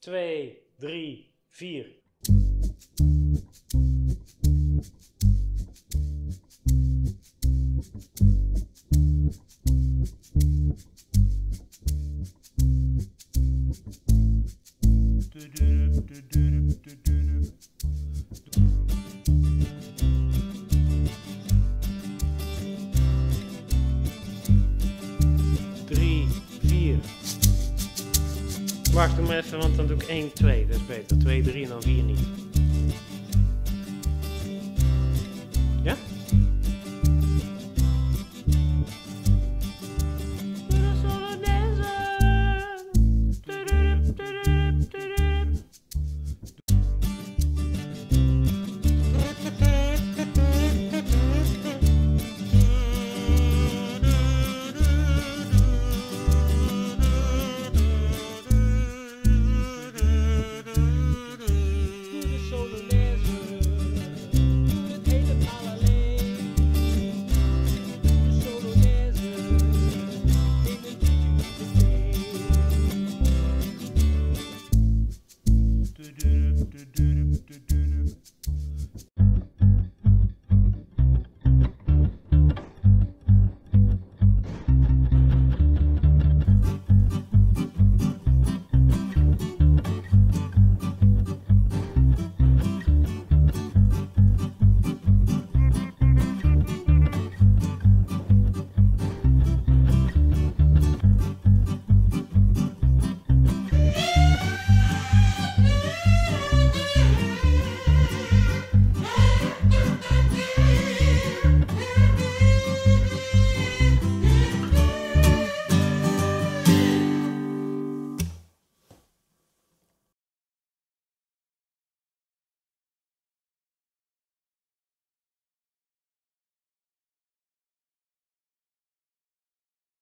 2, 3, 4. Wacht, doe maar even, want dan doe ik 1, 2. Dat is beter. 2, 3 en dan 4 niet.